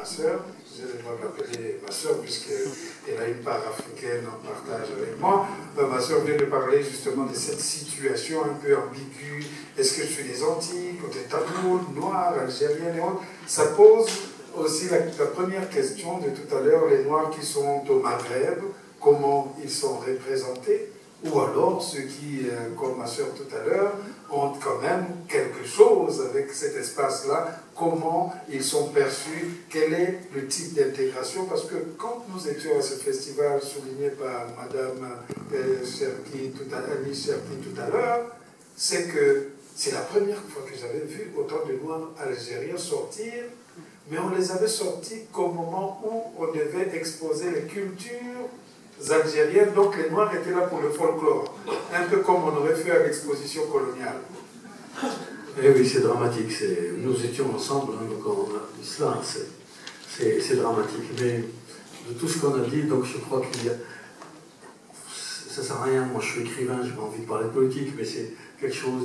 Ma sœur, je vais l'appeler ma sœur puisqu'elle a une part africaine en partage avec moi. Ma sœur vient de parler justement de cette situation un peu ambiguë. Est-ce que je suis des Antilles, côté tamoul, noir, algérien et autres? Ça pose aussi la première question de tout à l'heure, les Noirs qui sont au Maghreb, comment ils sont représentés, ou alors ceux qui, comme ma sœur tout à l'heure, ont quand même quelque chose avec cet espace-là, comment ils sont perçus, quel est le type d'intégration, parce que quand nous étions à ce festival souligné par Madame Cherki tout à l'heure, c'est que c'est la première fois que j'avais vu autant de Noirs algériens sortir, mais on les avait sortis qu'au moment où on devait exposer les cultures algériennes, donc les Noirs étaient là pour le folklore, un peu comme on aurait fait à l'exposition coloniale. Eh oui, c'est dramatique. Nous étions ensemble, hein, donc on a dit cela, c'est dramatique. Mais de tout ce qu'on a dit, donc je crois qu'il y a... Ça ne sert à rien, moi je suis écrivain, j'ai pas envie de parler de politique, mais c'est quelque chose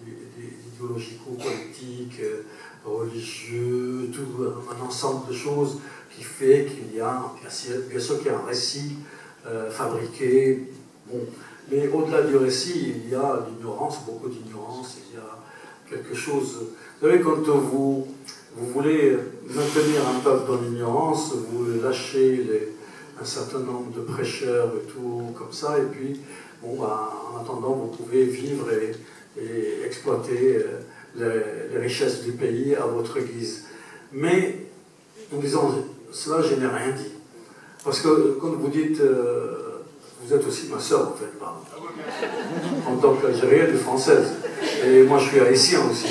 d'idéologico-politique, religieux, tout un ensemble de choses qui fait qu'il y a, bien sûr qu'il y a un récit fabriqué, bon, mais au-delà du récit, il y a l'ignorance, beaucoup d'ignorance, il y a quelque chose... Vous savez, quand vous voulez maintenir un peuple dans l'ignorance, vous lâchez un certain nombre de prêcheurs et tout comme ça, et puis, bon, bah, en attendant, vous pouvez vivre et exploiter les richesses du pays à votre guise. Mais, en disant cela, je n'ai rien dit. Parce que, quand vous dites... vous êtes aussi ma sœur, en fait, pardon. En tant qu'Algérienne et française. Et moi, je suis haïtien aussi.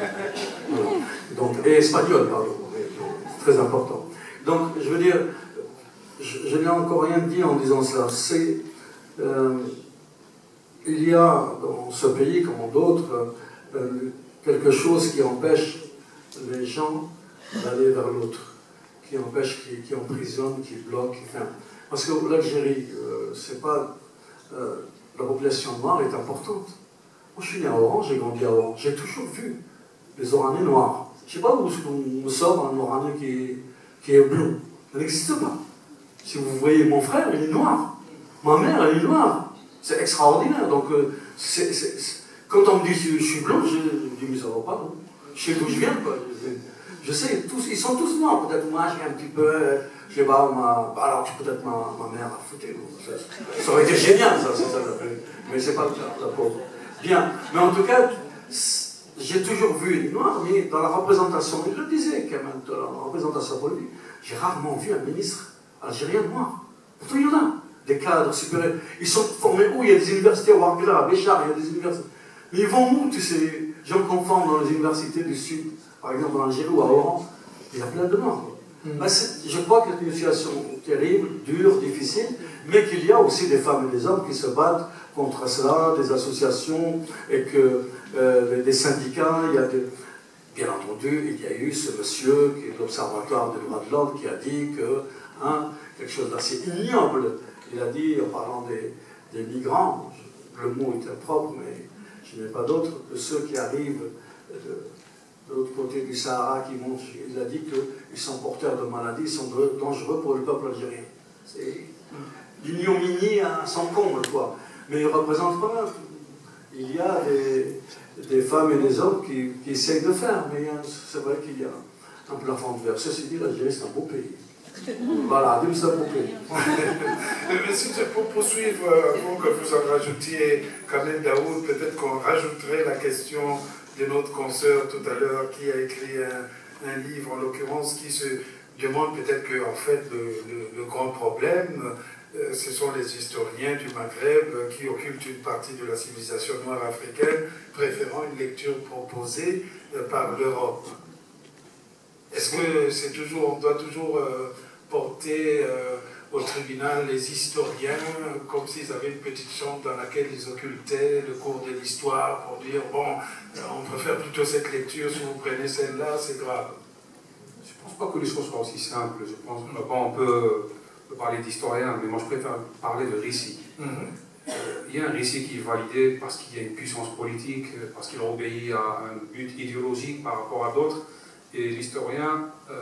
Donc, et espagnol, pardon. C'est très important. Donc, je veux dire, je n'ai encore rien dit en disant cela. Il y a dans ce pays, comme en d'autres, quelque chose qui empêche les gens d'aller vers l'autre, qui empêche, qui emprisonne, qui bloque, enfin, parce que l'Algérie, c'est pas... la population noire est importante. Moi, je suis né à Oran, j'ai grandi à Oran. J'ai toujours vu les Oranais noirs. Je ne sais pas où me sort un Oranais qui est blond. Ça n'existe pas. Si vous voyez mon frère, il est noir. Ma mère, elle est noire. C'est extraordinaire. Donc, quand on me dit je suis blond, je dis mais ça va pas, non. Je sais d'où je viens, quoi. Je sais, ils sont tous noirs. Peut-être moi, j'ai un petit peu... je sais pas, alors peut-être ma mère a foutu. Ça aurait été génial, ça, c'est ça. Mais c'est pas le cas, la pauvre. Bien, mais en tout cas, j'ai toujours vu les Noirs, mais dans la représentation, il le disait quand même, dans la représentation politique, j'ai rarement vu un ministre algérien noir. Pourtant, il y en a, des cadres supérieurs. Ils sont formés où? Il y a des universités à Ouargla, à Béchar, il y a des universités. Mais ils vont où, tous ces gens qu'on forme dans les universités du Sud, par exemple en Algérie ou à Oran? Il y a plein de Noirs. Je crois que c'est une situation terrible, dure, difficile, mais qu'il y a aussi des femmes et des hommes qui se battent contre cela, des associations, et que des syndicats, bien entendu, il y a eu ce monsieur qui est de l'Observatoire des droits de l'homme qui a dit que, quelque chose d'assez ignoble, il a dit, en parlant des migrants, le mot est impropre, mais je n'ai pas d'autre, que ceux qui arrivent de l'autre côté du Sahara, qui montent, il a dit qu'ils sont porteurs de maladies, ils sont dangereux pour le peuple algérien. C'est l'ignominie à son comble, quoi. Mais ils ne représentent pas. Il y a des femmes et des hommes qui essayent de faire, mais c'est vrai qu'il y a un plafond de verre. Ceci dit, l'Algérie, c'est un beau pays. Voilà, c'est un beau pays. Mais si pour poursuivre, avant que vous en rajoutiez, quand même, Daoud, peut-être qu'on rajouterait la question de notre consoeur tout à l'heure qui a écrit un livre, en l'occurrence, qui se demande peut-être que, en fait, le grand problème, ce sont les historiens du Maghreb qui occultent une partie de la civilisation noire africaine, préférant une lecture proposée par l'Europe. Est-ce que c'est toujours, on doit toujours porter au tribunal les historiens comme s'ils avaient une petite chambre dans laquelle ils occultaient le cours de l'histoire pour dire, bon, on préfère plutôt cette lecture, si vous prenez celle-là, c'est grave. Je ne pense pas que les choses soient aussi simples. Je pense qu'on peut parler d'historien, mais moi je préfère parler de récit. Il y a un récit qui est validé parce qu'il y a une puissance politique, parce qu'il obéit à un but idéologique par rapport à d'autres. Et l'historien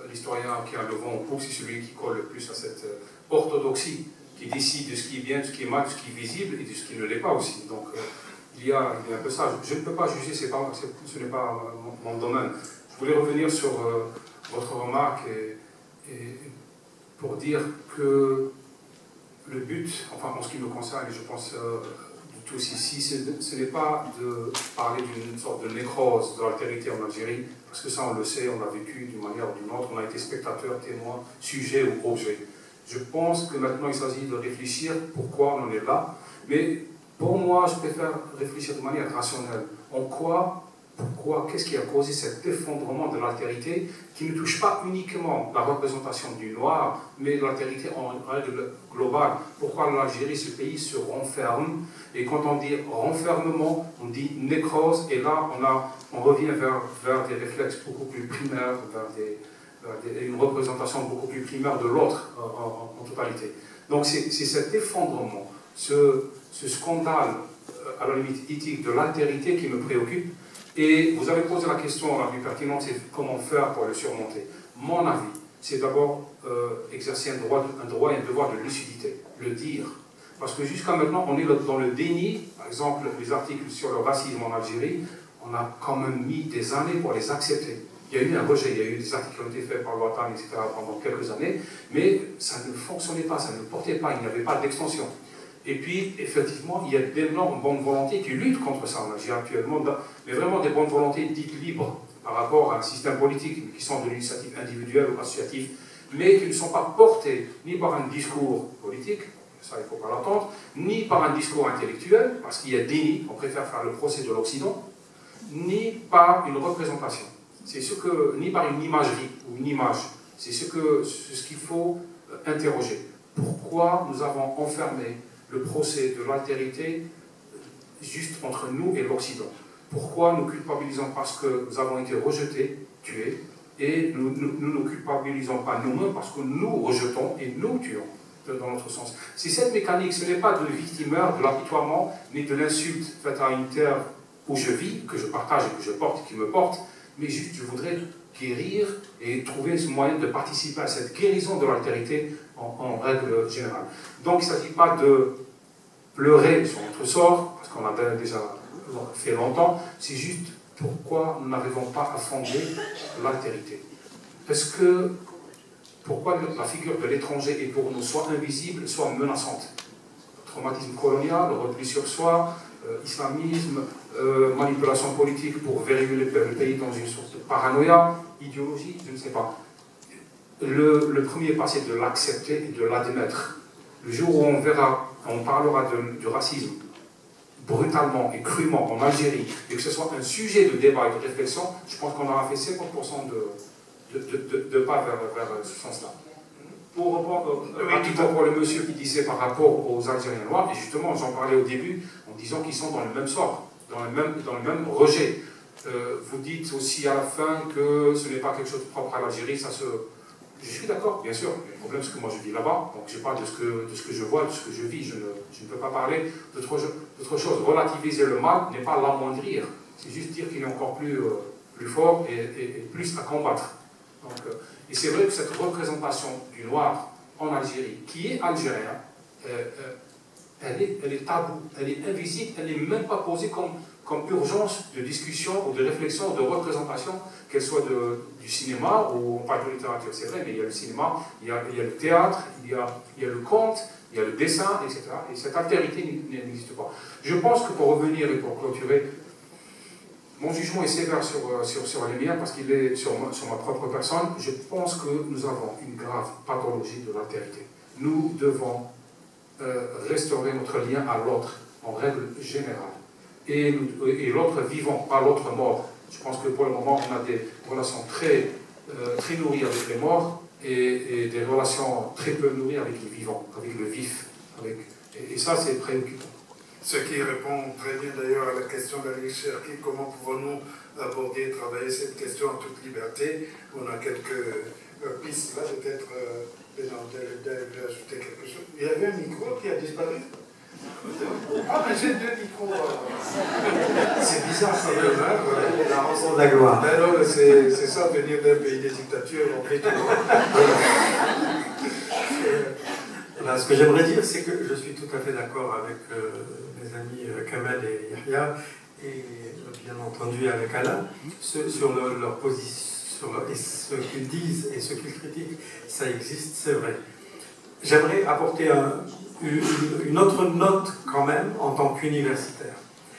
l'historien qui a le vent en poupe, c'est celui qui colle le plus à cette orthodoxie, qui décide de ce qui est bien, de ce qui est mal, de ce qui est visible et de ce qui ne l'est pas aussi. Donc il y a un peu ça. Je ne peux pas juger, ce n'est pas mon domaine. Je voulais revenir sur votre remarque et pour dire que le but, enfin en ce qui me concerne, et je pense de tous ici, ce n'est pas de parler d'une sorte de nécrose de l'altérité en Algérie, parce que ça on le sait, on l'a vécu d'une manière ou d'une autre, on a été spectateur, témoin, sujet ou objet. Je pense que maintenant il s'agit de réfléchir pourquoi on en est là, mais pour moi je préfère réfléchir de manière rationnelle. En quoi, pourquoi, qu'est-ce qui a causé cet effondrement de l'altérité qui ne touche pas uniquement la représentation du noir, mais l'altérité en règle globale. Pourquoi l'Algérie, ce pays, se renferme? Et quand on dit renfermement, on dit nécrose, et là on revient vers des réflexes beaucoup plus primaires, vers une représentation beaucoup plus primaire de l'autre en totalité. Donc c'est cet effondrement, ce scandale à la limite éthique de l'altérité qui me préoccupe. Et vous avez posé la question la plus pertinente, c'est comment faire pour le surmonter. Mon avis, c'est d'abord exercer un droit et un devoir de lucidité, le dire. Parce que jusqu'à maintenant, on est dans le déni. Par exemple, les articles sur le racisme en Algérie, on a quand même mis des années pour les accepter. Il y a eu un rejet, il y a eu des articles qui ont été faits par l'OTAN, etc. pendant quelques années, mais ça ne fonctionnait pas, ça ne portait pas, il n'y avait pas d'extension. Et puis, effectivement, il y a d'énormes bonnes volontés qui luttent contre ça en Algérie actuellement, mais vraiment des bonnes volontés dites libres par rapport à un système politique, qui sont de l'initiative individuelle ou associative, mais qui ne sont pas portées ni par un discours politique, ça il ne faut pas l'attendre, ni par un discours intellectuel, parce qu'il y a déni, on préfère faire le procès de l'Occident, ni par une représentation. C'est ce que, ni par une imagerie ou une image. C'est ce qu'il faut interroger. Pourquoi nous avons enfermé le procès de l'altérité juste entre nous et l'Occident? Pourquoi nous culpabilisons parce que nous avons été rejetés, tués, et nous ne culpabilisons pas nous-mêmes parce que nous rejetons et nous tuons, dans notre sens. C'est cette mécanique, ce n'est pas de victimeur, de l'apitoiement, mais de l'insulte faite à une terre où je vis, que je partage et que je porte, qui me porte, mais juste je voudrais guérir et trouver ce moyen de participer à cette guérison de l'altérité en règle générale. Donc il ne s'agit pas de pleurer sur notre sort, parce qu'on a déjà fait longtemps, c'est juste pourquoi nous n'arrivons pas à fonder l'altérité. Parce que pourquoi la figure de l'étranger est pour nous soit invisible, soit menaçante. Traumatisme colonial, repli sur soi, islamisme, manipulation politique pour verrouiller le pays dans une sorte de paranoïa, idéologie, je ne sais pas. Le premier pas, c'est de l'accepter et de l'admettre. Le jour où on parlera du racisme brutalement et crûment en Algérie, et que ce soit un sujet de débat et de réflexion, je pense qu'on aura fait 50% de pas vers ce sens-là. Pour répondre rapidement pour le monsieur qui disait par rapport aux Algériens noirs, et justement j'en parlais au début en disant qu'ils sont dans le même sort, dans le même rejet. Vous dites aussi à la fin que ce n'est pas quelque chose de propre à l'Algérie, je suis d'accord, bien sûr. Le problème, c'est que moi, je vis là-bas, donc je parle de ce que je vois, de ce que je vis. Je ne peux pas parler d'autre chose. Relativiser le mal n'est pas l'amoindrir. C'est juste dire qu'il est encore plus fort et plus à combattre. Donc, et c'est vrai que cette représentation du noir en Algérie, qui est algérien, elle est taboue, elle est invisible, elle n'est même pas posée comme urgence de discussion ou de réflexion ou de représentation, qu'elle soit du cinéma ou on parle de littérature, c'est vrai, mais il y a le cinéma, il y a le théâtre, il y a le conte, il y a le dessin, etc. Et cette altérité n'existe pas. Je pense que pour revenir et pour clôturer, mon jugement est sévère sur les miens parce qu'il est sur ma propre personne. Je pense que nous avons une grave pathologie de l'altérité. Nous devons restaurer notre lien à l'autre en règle générale. Et l'autre vivant, pas l'autre mort. Je pense que pour le moment, on a des relations très nourries avec les morts et des relations très peu nourries avec les vivants, avec le vif. Et ça, c'est préoccupant. Ce qui répond très bien d'ailleurs à la question d'Alice Cherki, comment pouvons-nous aborder et travailler cette question en toute liberté? On a quelques pistes là, peut-être Bénardel veut ajouter quelque chose. Il y avait un micro qui a disparu. Ah, mais j'ai 2 micros. C'est bizarre quand même, hein, voilà. La rançon de la gloire. Mais non, c'est ça, venir d'un pays de dictature, on fait tout. Ce que j'aimerais dire, c'est que je suis tout à fait d'accord avec mes amis Kamel et Yahya, et bien entendu avec Alain, sur leur position, et ce qu'ils disent et ce qu'ils critiquent, ça existe, c'est vrai. J'aimerais apporter une autre note quand même en tant qu'universitaire.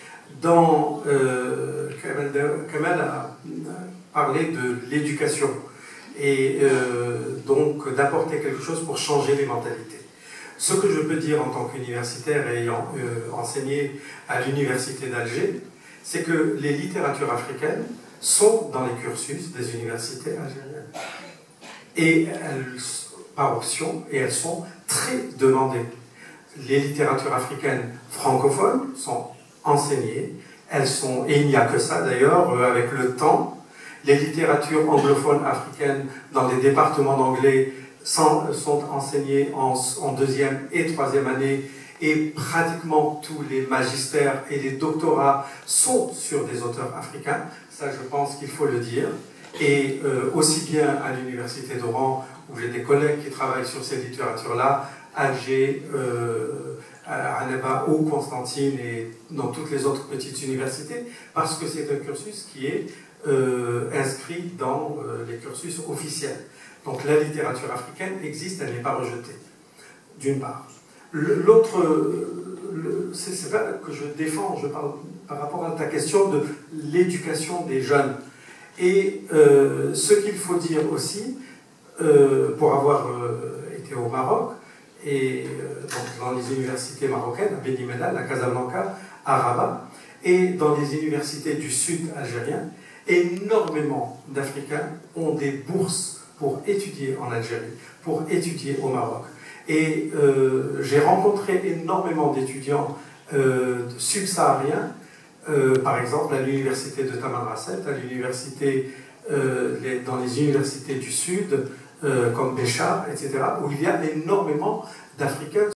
Kamel a parlé de l'éducation et donc d'apporter quelque chose pour changer les mentalités. Ce que je peux dire en tant qu'universitaire ayant enseigné à l'université d'Alger, c'est que les littératures africaines sont dans les cursus des universités algériennes. Et par option, et elles sont très demandées. Les littératures africaines francophones sont enseignées, et il n'y a que ça d'ailleurs, avec le temps. Les littératures anglophones africaines dans les départements d'anglais sont enseignées en 2e et 3e année, et pratiquement tous les magistères et les doctorats sont sur des auteurs africains. Ça, je pense qu'il faut le dire. Et aussi bien à l'université d'Oran, où j'ai des collègues qui travaillent sur ces littératures-là, Alger, à Annaba ou Constantine et dans toutes les autres petites universités, parce que c'est un cursus qui est inscrit dans les cursus officiels. Donc la littérature africaine existe, elle n'est pas rejetée, d'une part. L'autre, c'est pas que je défends, je parle par rapport à ta question de l'éducation des jeunes. Et ce qu'il faut dire aussi, pour avoir été au Maroc, et donc dans les universités marocaines, à Beni Mellal, à Casablanca, à Rabat, et dans les universités du sud algérien, énormément d'Africains ont des bourses pour étudier en Algérie, pour étudier au Maroc. Et j'ai rencontré énormément d'étudiants subsahariens, par exemple à l'université de Tamanrasset, à l'université, dans les universités du Sud, comme Béchar, etc., où il y a énormément d'Africains